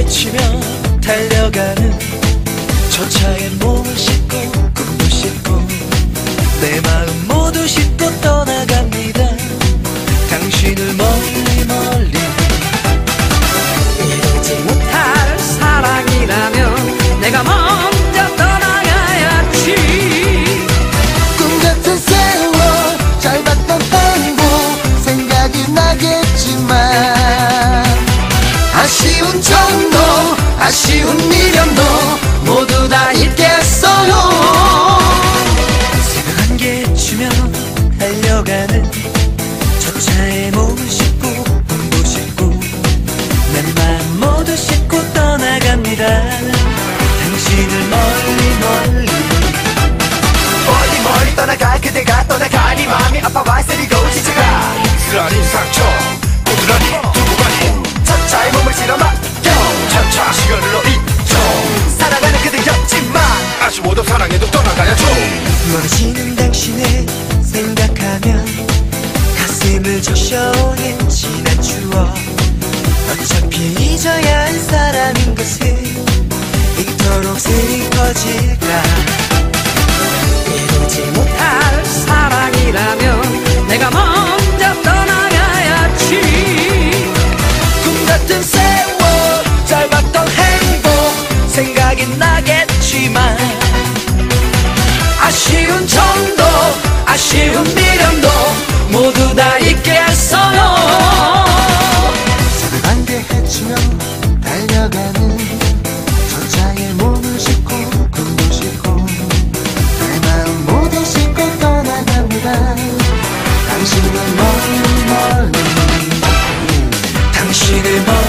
헤치며 달려가는 저 차에 몸을 싣고 꿈도 싣고 내 마음 모두 싣고 떠나갑니다. 당신을 멀리 멀리. 이루지 못할 사랑이라면 내가 먼저 떠나가야지. 꿈 같은 세월 짧았던 행복 생각이 나겠지만 아쉬운 정도 아쉬운 미련도 모두 다 잊겠어요. 새벽 안개치며 달려가는 저 차에 몸을 싣고 꿈도 싣고 내 마음 모두 싣고 떠나갑니다. 당신을 멀리 멀리. 멀리 멀리 떠나갈 그대가 떠나가니 마음이 아파와 쓰리고 지쳐가 쓰라린 상처 고스란히 두고 가니 첫 차에 몸을 실어 맡겨 차차 시간으로 잊죠. 사랑하는 그대였지만 아쉬워도 사랑해도 떠나가야죠. 멀어지는 당신을 생각하면 가슴을 적셔오는 지난 추억. 어차피 잊어야 할 사람인 것을 이토록 슬퍼질까. 이루지 못할 사랑이라면 내가 먼저 떠나가야지. 꿈 같은 세월 짧았던 행복 생각이 나겠지만 아쉬운 정도 아쉬운 미련도 모두 다 잊겠어요. 새벽 안개 헤치며 달려가는 저 차에 몸을 싣고 꿈도 싣고 내 마음 모두 싣고 떠나갑니다. 당신을 멀리 멀리. 당신을 멀리